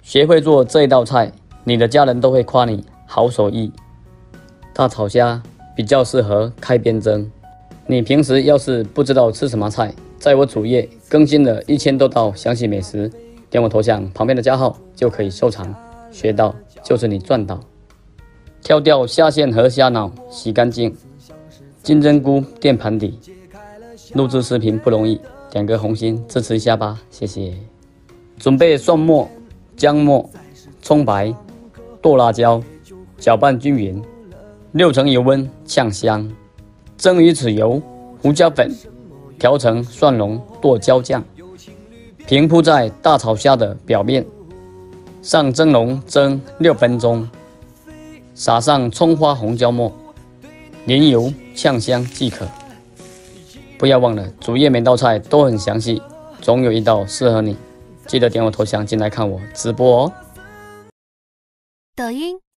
学会做这一道菜，你的家人都会夸你好手艺。大炒虾比较适合开边蒸。你平时要是不知道吃什么菜，在我主页更新了1000多道详细美食，点我头像旁边的加号就可以收藏。学到就是你赚到。挑掉虾线和虾脑，洗干净。金针菇垫盘底。录制视频不容易，点个红心支持一下吧，谢谢。准备蒜末、姜末、葱白、剁辣椒，搅拌均匀，6成油温炝香。蒸鱼豉油、胡椒粉调成蒜蓉剁椒酱，平铺在大炒虾的表面，上蒸笼蒸6分钟，撒上葱花红椒末，淋油炝香即可。不要忘了，主页每道菜都很详细，总有一道适合你。记得点我头像进来看我直播哦。 抖音、